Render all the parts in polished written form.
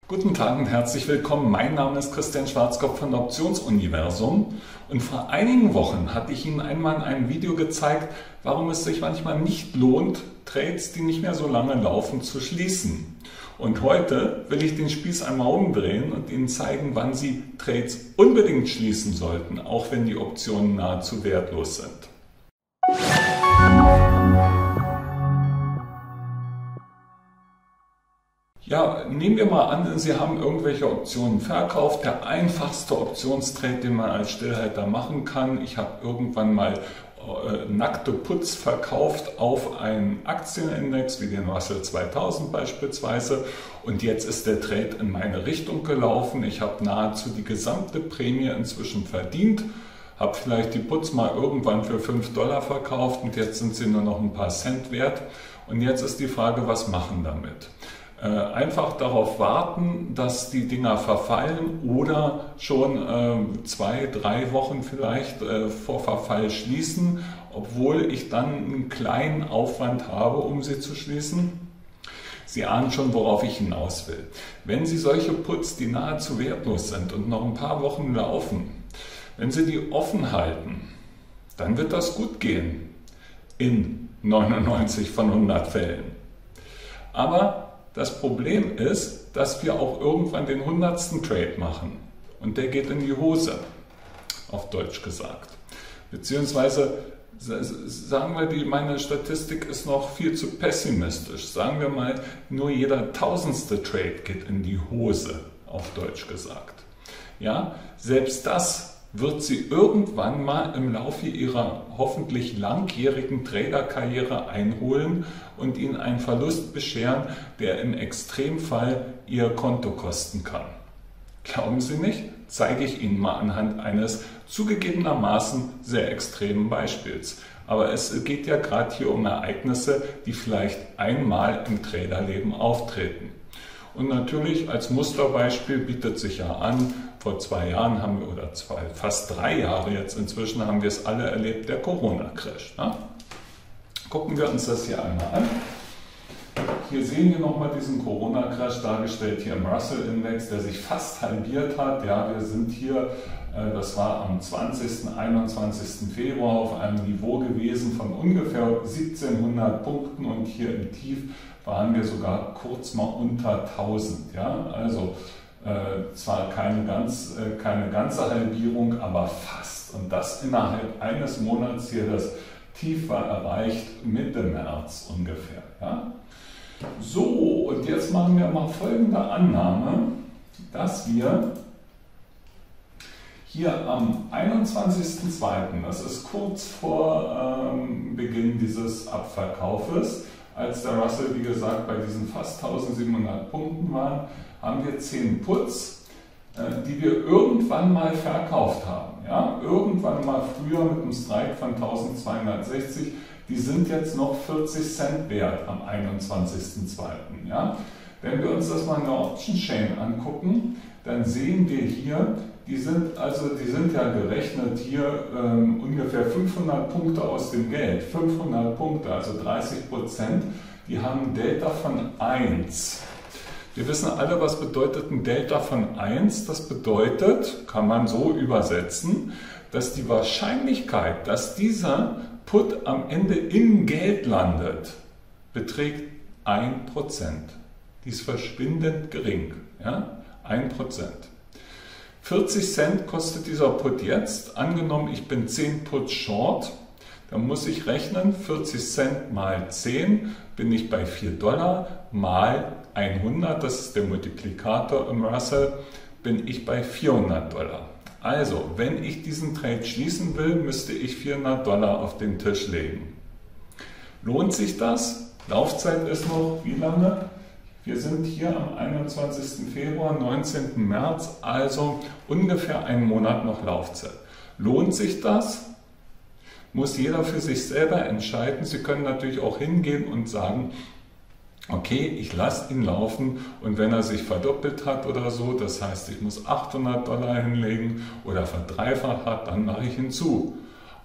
Guten Tag und herzlich willkommen. Mein Name ist Christian Schwarzkopf von Optionsuniversum und vor einigen Wochen hatte ich Ihnen einmal in einem Video gezeigt, warum es sich manchmal nicht lohnt, Trades, die nicht mehr so lange laufen, zu schließen. Und heute will ich den Spieß einmal umdrehen und Ihnen zeigen, wann Sie Trades unbedingt schließen sollten, auch wenn die Optionen nahezu wertlos sind. Ja, nehmen wir mal an, Sie haben irgendwelche Optionen verkauft. Der einfachste Optionstrade, den man als Stillhalter machen kann. Ich habe irgendwann mal nackte Puts verkauft auf einen Aktienindex wie den Russell 2000 beispielsweise und jetzt ist der Trade in meine Richtung gelaufen. Ich habe nahezu die gesamte Prämie inzwischen verdient, habe vielleicht die Puts mal irgendwann für $5 verkauft und jetzt sind sie nur noch ein paar Cent wert. Und jetzt ist die Frage, was machen damit? Einfach darauf warten, dass die Dinger verfallen oder schon 2-3 Wochen vielleicht vor Verfall schließen, obwohl ich dann einen kleinen Aufwand habe, um sie zu schließen. Sie ahnen schon, worauf ich hinaus will. Wenn Sie solche Puts, die nahezu wertlos sind und noch ein paar Wochen laufen, wenn Sie die offen halten, dann wird das gut gehen in 99 von 100 Fällen. Aber das Problem ist, dass wir auch irgendwann den 100. Trade machen und der geht in die Hose, auf Deutsch gesagt. Beziehungsweise sagen wir, meine Statistik ist noch viel zu pessimistisch. Sagen wir mal, nur jeder 1000. Trade geht in die Hose, auf Deutsch gesagt. Ja, selbst das wird Sie irgendwann mal im Laufe Ihrer hoffentlich langjährigen Traderkarriere einholen und Ihnen einen Verlust bescheren, der im Extremfall Ihr Konto kosten kann. Glauben Sie nicht? Zeige ich Ihnen mal anhand eines zugegebenermaßen sehr extremen Beispiels. Aber es geht ja gerade hier um Ereignisse, die vielleicht einmal im Traderleben auftreten. Und natürlich als Musterbeispiel bietet sich ja an, vor 2 Jahren haben wir, oder fast 3 Jahre jetzt inzwischen, haben wir es alle erlebt, der Corona-Crash. Ne? Gucken wir uns das hier einmal an. Hier sehen wir nochmal diesen Corona-Crash dargestellt, hier im Russell-Index, der sich fast halbiert hat. Ja, wir sind hier, das war am 20. 21. Februar auf einem Niveau gewesen von ungefähr 1700 Punkten und hier im Tief waren wir sogar kurz mal unter 1000. Ja? Also zwar keine ganze Halbierung, aber fast. Und das innerhalb eines Monats hier, das Tief war erreicht Mitte März ungefähr. Ja? So, und jetzt machen wir mal folgende Annahme, dass wir hier am 21.02., das ist kurz vor Beginn dieses Abverkaufes, als der Russell, wie gesagt, bei diesen fast 1700 Punkten war, haben wir 10 Puts, die wir irgendwann mal verkauft haben. Ja? Irgendwann mal früher mit einem Strike von 1260, die sind jetzt noch 40 Cent wert am 21.02. Ja? Wenn wir uns das mal in der Option Chain angucken, dann sehen wir hier, die sind ja gerechnet hier ungefähr 500 Punkte aus dem Geld. 500 Punkte, also 30%, die haben ein Delta von 1. Wir wissen alle, was bedeutet ein Delta von 1. Das bedeutet, kann man so übersetzen, dass die Wahrscheinlichkeit, dass dieser Put am Ende im Geld landet, beträgt 1%. Die ist verschwindend gering. Ja? 1%. 40 Cent kostet dieser Put jetzt. Angenommen, ich bin 10 Puts short, dann muss ich rechnen, 40 Cent mal 10 bin ich bei $4 mal 100, das ist der Multiplikator im Russell, bin ich bei $400. Also, wenn ich diesen Trade schließen will, müsste ich $400 auf den Tisch legen. Lohnt sich das? Laufzeit ist noch wie lange? Wir sind hier am 21. Februar, 19. März, also ungefähr einen Monat noch Laufzeit. Lohnt sich das? Muss jeder für sich selber entscheiden. Sie können natürlich auch hingehen und sagen, okay, ich lasse ihn laufen und wenn er sich verdoppelt hat oder so, das heißt, ich muss $800 hinlegen oder verdreifacht hat, dann mache ich ihn zu.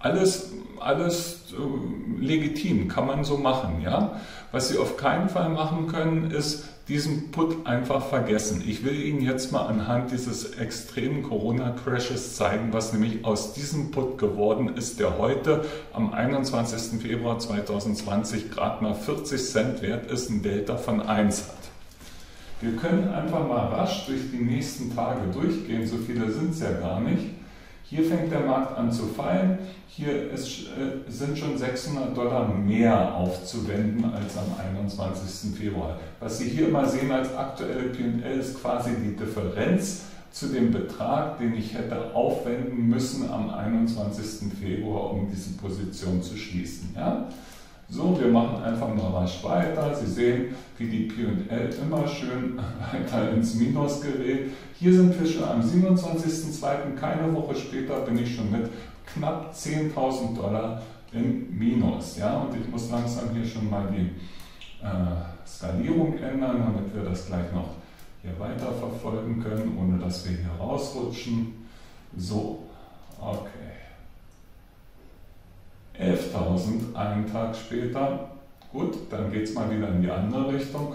alles legitim, kann man so machen. Ja? Was Sie auf keinen Fall machen können, ist diesen Put einfach vergessen. Ich will Ihnen jetzt mal anhand dieses extremen Corona-Crashes zeigen, was nämlich aus diesem Put geworden ist, der heute am 21. Februar 2020 gerade mal 40 Cent wert ist, ein Delta von 1 hat. Wir können einfach mal rasch durch die nächsten Tage durchgehen, so viele sind es ja gar nicht. Hier fängt der Markt an zu fallen, hier sind schon $600 mehr aufzuwenden als am 21. Februar. Was Sie hier mal sehen als aktuelle P&L ist quasi die Differenz zu dem Betrag, den ich hätte aufwenden müssen am 21. Februar, um diese Position zu schließen. Ja? So, wir machen einfach mal rasch weiter. Sie sehen, wie die P&L immer schön weiter ins Minus gerät. Hier sind wir schon am 27.02., keine Woche später bin ich schon mit knapp $10.000 im Minus. Ja? Und ich muss langsam hier schon mal die Skalierung ändern, damit wir das gleich noch hier weiter verfolgen können, ohne dass wir hier rausrutschen. So, okay. 11.000 einen Tag später. Gut, dann geht es mal wieder in die andere Richtung.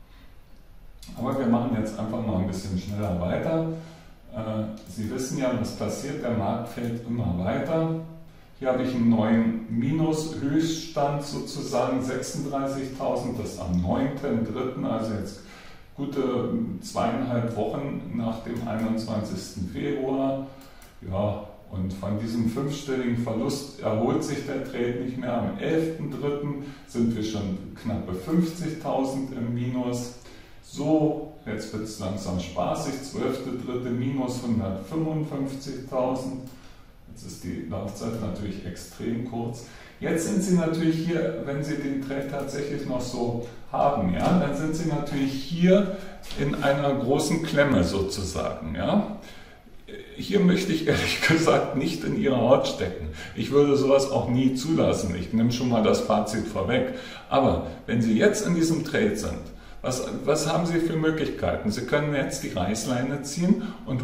Aber wir machen jetzt einfach mal ein bisschen schneller weiter. Sie wissen ja, was passiert, der Markt fällt immer weiter. Hier habe ich einen neuen Minus-Höchststand sozusagen, 36.000, das ist am 9.3., also jetzt gute 2,5 Wochen nach dem 21. Februar. Ja, und von diesem fünfstelligen Verlust erholt sich der Trade nicht mehr. Am 11.3. sind wir schon knappe 50.000 im Minus. So, jetzt wird es langsam spaßig. 12.3. minus 155.000. Jetzt ist die Laufzeit natürlich extrem kurz. Jetzt sind Sie natürlich hier, wenn Sie den Trade tatsächlich noch so haben, ja, dann sind Sie natürlich hier in einer großen Klemme sozusagen. Ja. Hier möchte ich ehrlich gesagt nicht in Ihre Haut stecken. Ich würde sowas auch nie zulassen. Ich nehme schon mal das Fazit vorweg. Aber wenn Sie jetzt in diesem Trade sind, was haben Sie für Möglichkeiten? Sie können jetzt die Reißleine ziehen und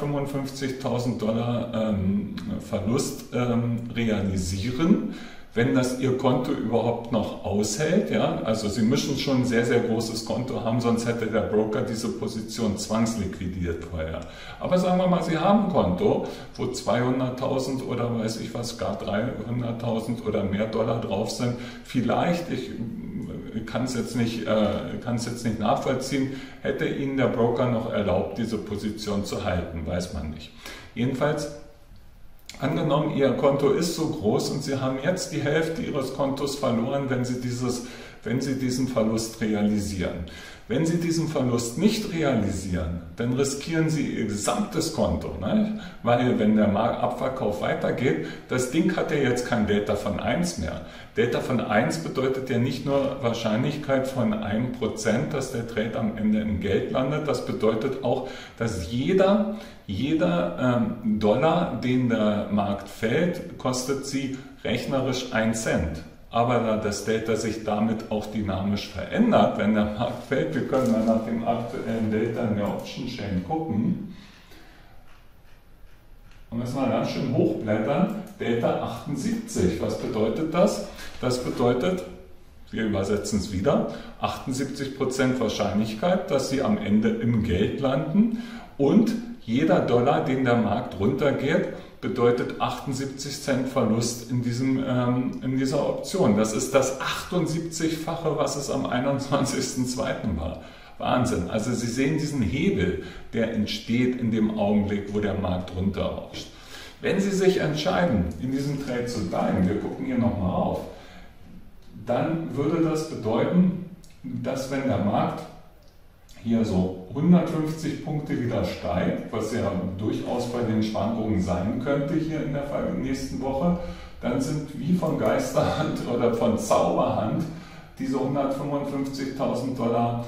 $155.000 Verlust realisieren, wenn das Ihr Konto überhaupt noch aushält. Ja? Also Sie müssen schon ein sehr, sehr großes Konto haben, sonst hätte der Broker diese Position zwangsliquidiert vorher. Aber sagen wir mal, Sie haben ein Konto, wo 200.000 oder weiß ich was, gar 300.000 oder mehr Dollar drauf sind. Vielleicht, ich kann es jetzt nicht nachvollziehen, hätte Ihnen der Broker noch erlaubt, diese Position zu halten, weiß man nicht. Jedenfalls, angenommen, Ihr Konto ist so groß und Sie haben jetzt die Hälfte Ihres Kontos verloren, wenn Sie diesen Verlust realisieren. Wenn Sie diesen Verlust nicht realisieren, dann riskieren Sie Ihr gesamtes Konto, ne? Weil wenn der Abverkauf weitergeht, das Ding hat ja jetzt kein Delta von 1 mehr. Delta von 1 bedeutet ja nicht nur Wahrscheinlichkeit von 1%, dass der Trade am Ende in Geld landet, das bedeutet auch, dass jeder Dollar, den der Markt fällt, kostet Sie rechnerisch 1 Cent. Aber da das Delta sich damit auch dynamisch verändert, wenn der Markt fällt, wir können mal nach dem aktuellen Delta in der Option Chain gucken, und müssen wir ganz schön hochblättern, Delta 78. Was bedeutet das? Das bedeutet, wir übersetzen es wieder, 78% Wahrscheinlichkeit, dass Sie am Ende im Geld landen, und jeder Dollar, den der Markt runtergeht, bedeutet 78 Cent Verlust in dieser Option. Das ist das 78-fache, was es am 21.02. war. Wahnsinn. Also Sie sehen diesen Hebel, der entsteht in dem Augenblick, wo der Markt runterrauscht. Wenn Sie sich entscheiden, in diesem Trade zu bleiben, wir gucken hier nochmal auf, dann würde das bedeuten, dass wenn der Markt hier so 150 Punkte wieder steigt, was ja durchaus bei den Schwankungen sein könnte hier in der nächsten Woche, dann sind wie von Geisterhand oder von Zauberhand diese 155.000 Dollar,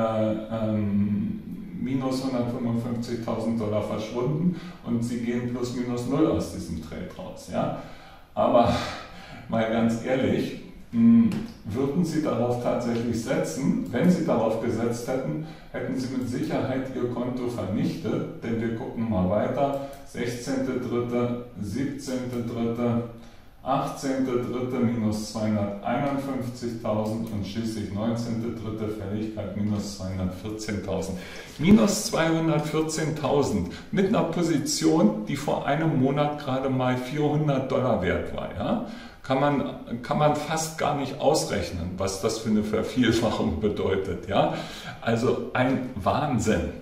minus 155.000 Dollar verschwunden und Sie gehen plus minus null aus diesem Trade raus. Ja? Aber mal ganz ehrlich, würden Sie darauf tatsächlich setzen? Wenn Sie darauf gesetzt hätten, hätten Sie mit Sicherheit Ihr Konto vernichtet, denn wir gucken mal weiter. 16.3., 17.3., 18.3. minus 251.000 und schließlich 19.3. Fälligkeit minus 214.000. Minus 214.000 mit einer Position, die vor einem Monat gerade mal $400 wert war. Ja? Kann man fast gar nicht ausrechnen, was das für eine Vervielfachung bedeutet. Ja? Also ein Wahnsinn.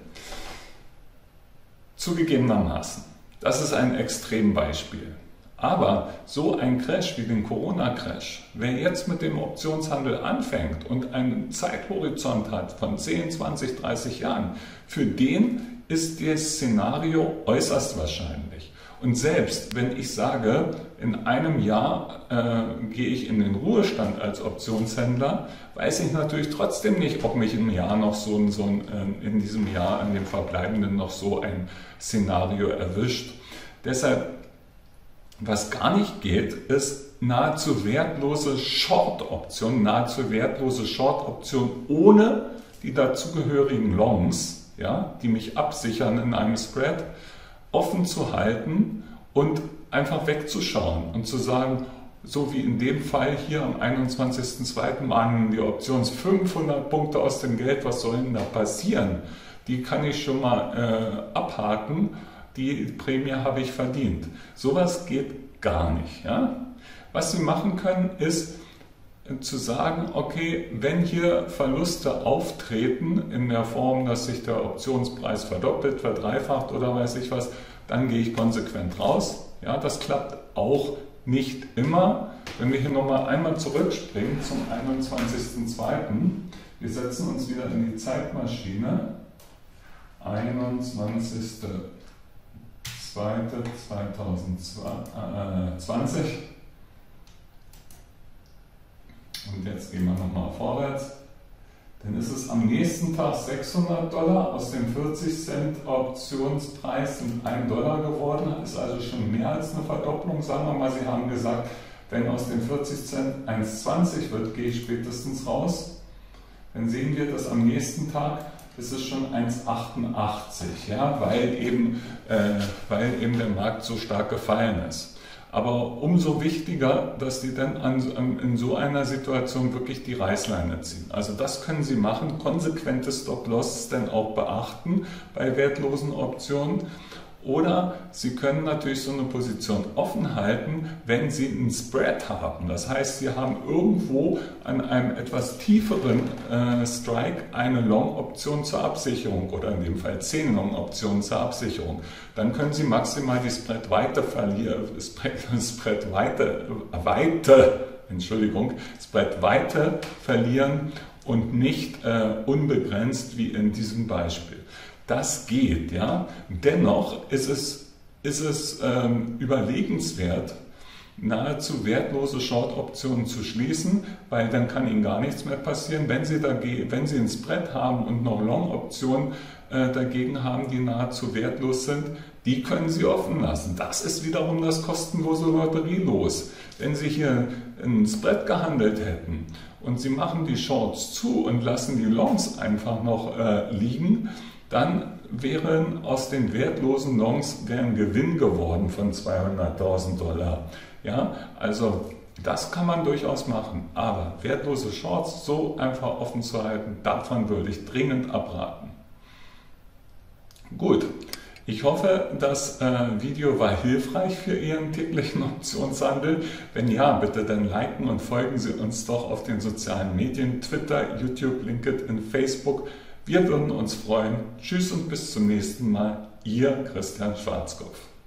Zugegebenermaßen, das ist ein Extrembeispiel. Aber so ein Crash wie den Corona-Crash, wer jetzt mit dem Optionshandel anfängt und einen Zeithorizont hat von 10, 20, 30 Jahren, für den ist das Szenario äußerst wahrscheinlich. Und selbst wenn ich sage, in einem Jahr gehe ich in den Ruhestand als Optionshändler, weiß ich natürlich trotzdem nicht, ob mich im Jahr noch in diesem Jahr, in dem verbleibenden, noch so ein Szenario erwischt. Deshalb, was gar nicht geht, ist nahezu wertlose Short-Option, ohne die dazugehörigen Longs, ja, die mich absichern in einem Spread, offen zu halten und einfach wegzuschauen und zu sagen, so wie in dem Fall hier am 21.02. waren die Options 500 Punkte aus dem Geld, was soll denn da passieren? Die kann ich schon mal abhaken. Die Prämie habe ich verdient. Sowas geht gar nicht. Ja? Was Sie machen können, ist zu sagen, okay, wenn hier Verluste auftreten in der Form, dass sich der Optionspreis verdoppelt, verdreifacht oder weiß ich was, dann gehe ich konsequent raus. Ja, das klappt auch nicht immer. Wenn wir hier nochmal einmal zurückspringen zum 21.02. Wir setzen uns wieder in die Zeitmaschine. 21.02.2020 und jetzt gehen wir nochmal vorwärts. Dann ist es am nächsten Tag $600 aus dem 40 Cent Optionspreis sind $1 geworden, ist also schon mehr als eine Verdopplung. Sagen wir mal, Sie haben gesagt, wenn aus den 40 Cent 1,20 wird, gehe ich spätestens raus. Dann sehen wir, dass am nächsten Tag ist es schon 1,88, ja, weil eben der Markt so stark gefallen ist. Aber umso wichtiger, dass Sie dann in so einer Situation wirklich die Reißleine ziehen. Also das können Sie machen, konsequente Stop-Losses dann auch beachten bei wertlosen Optionen. Oder Sie können natürlich so eine Position offen halten, wenn Sie einen Spread haben. Das heißt, Sie haben irgendwo an einem etwas tieferen Strike eine Long-Option zur Absicherung oder in dem Fall 10 Long-Optionen zur Absicherung. Dann können Sie maximal die Spreadweite verlieren und nicht unbegrenzt wie in diesem Beispiel. Das geht, ja. Dennoch ist es überlegenswert, nahezu wertlose Short-Optionen zu schließen, weil dann kann Ihnen gar nichts mehr passieren. Wenn Sie ein Spread haben und noch Long-Optionen dagegen haben, die nahezu wertlos sind, die können Sie offen lassen. Das ist wiederum das kostenlose Lotterielos. Wenn Sie hier ein Spread gehandelt hätten und Sie machen die Shorts zu und lassen die Longs einfach noch liegen, dann wären aus den wertlosen Longs ein Gewinn geworden von $200.000. Ja, also das kann man durchaus machen, aber wertlose Shorts so einfach offen zu halten, davon würde ich dringend abraten. Gut, ich hoffe, das Video war hilfreich für Ihren täglichen Optionshandel. Wenn ja, bitte dann liken und folgen Sie uns doch auf den sozialen Medien, Twitter, YouTube, LinkedIn, Facebook. Wir würden uns freuen. Tschüss und bis zum nächsten Mal. Ihr Christian Schwarzkopf.